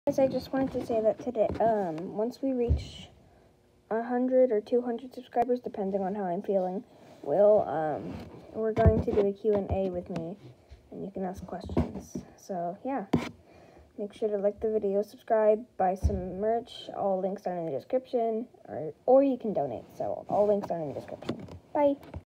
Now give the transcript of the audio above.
Guys, I just wanted to say that today, once we reach 100 or 200 subscribers, depending on how I'm feeling, we're going to do a Q&A with me, and you can ask questions. So, yeah. Make sure to like the video, subscribe, buy some merch. All links are in the description, or you can donate. So, all links are in the description. Bye!